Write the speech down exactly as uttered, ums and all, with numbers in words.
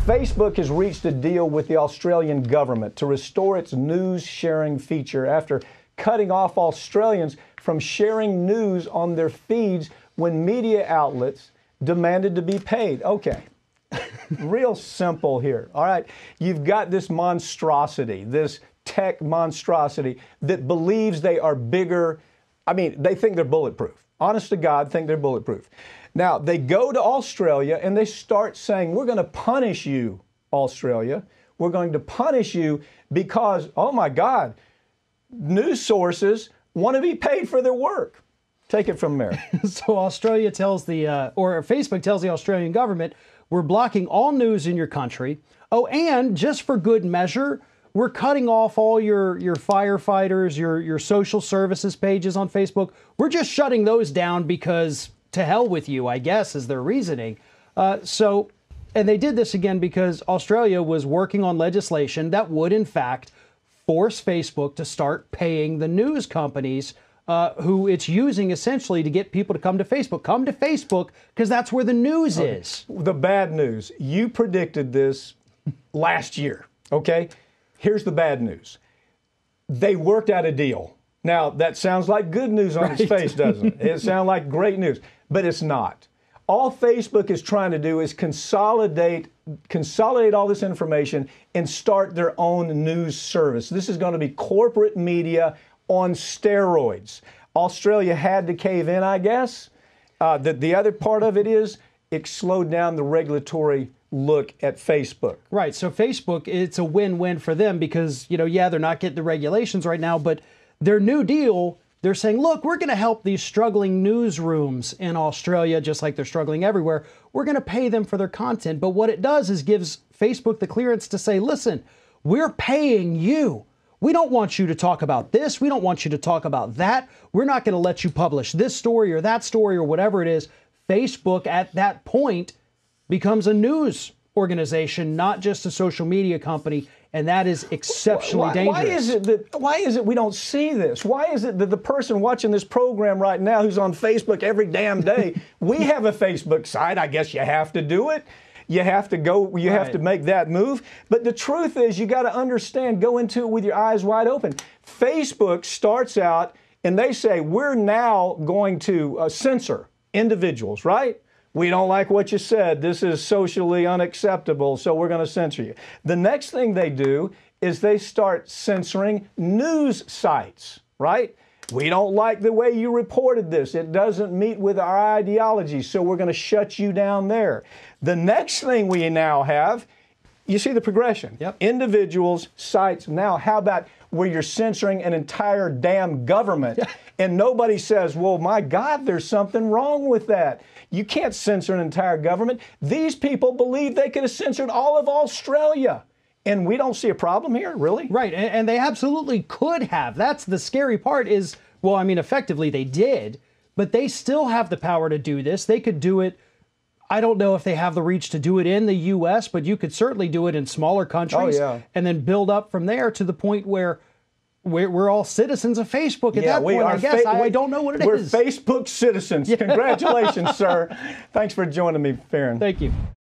Facebook has reached a deal with the Australian government to restore its news sharing feature after cutting off Australians from sharing news on their feeds when media outlets demanded to be paid. Okay, real simple here. All right, you've got this monstrosity, this tech monstrosity that believes they are bigger. I mean, they think they're bulletproof. Honest to God, think they're bulletproof. Now, they go to Australia and they start saying, we're going to punish you, Australia. We're going to punish you because, oh my God, news sources want to be paid for their work. Take it from there. So Australia tells the, uh, or Facebook tells the Australian government, we're blocking all news in your country. Oh, and just for good measure, we're cutting off all your, your firefighters, your, your social services pages on Facebook. We're just shutting those down because to hell with you, I guess, is their reasoning. Uh, so, and they did this again because Australia was working on legislation that would, in fact, force Facebook to start paying the news companies uh, who it's using essentially to get people to come to Facebook. Come to Facebook because that's where the news okay. is. The bad news. You predicted this last year, okay? Here's the bad news. They worked out a deal. Now, that sounds like good news on right. its face, doesn't it? It sounds like great news, but it's not. All Facebook is trying to do is consolidate, consolidate all this information and start their own news service. This is going to be corporate media on steroids. Australia had to cave in, I guess. Uh, the, the other part of it is it slowed down the regulatory look at Facebook. Right. So Facebook, it's a win-win for them because, you know, yeah, they're not getting the regulations right now, but their new deal, they're saying, look, we're going to help these struggling newsrooms in Australia, just like they're struggling everywhere. We're going to pay them for their content. But what it does is gives Facebook the clearance to say, listen, we're paying you. We don't want you to talk about this. We don't want you to talk about that. We're not going to let you publish this story or that story or whatever it is. Facebook at that point becomes a news organization, not just a social media company, and that is exceptionally why, dangerous. Why is it that why is it we don't see this? Why is it that the person watching this program right now who's on Facebook every damn day, we have a Facebook site, I guess you have to do it. You have to go, you right. have to make that move. But the truth is you got to understand, go into it with your eyes wide open. Facebook starts out and they say, we're now going to uh, censor individuals, right? We don't like what you said. This is socially unacceptable, so we're going to censor you. The next thing they do is they start censoring news sites, right? We don't like the way you reported this. It doesn't meet with our ideology, so we're going to shut you down there. The next thing we now have, you see the progression. Yep. Individuals, sites. Now, how about where you're censoring an entire damn government and nobody says, well, my God, there's something wrong with that. You can't censor an entire government. These people believe they could have censored all of Australia. And we don't see a problem here, really? Right, and, and they absolutely could have. That's the scary part is, well, I mean, effectively they did, but they still have the power to do this. They could do it. I don't know if they have the reach to do it in the U S, but you could certainly do it in smaller countries oh, yeah. and then build up from there to the point where we're, we're all citizens of Facebook at yeah, that we point, are I guess. I, we, I don't know what it we're is. We're Facebook citizens. Yeah. Congratulations, sir. Thanks for joining me, Farron. Thank you.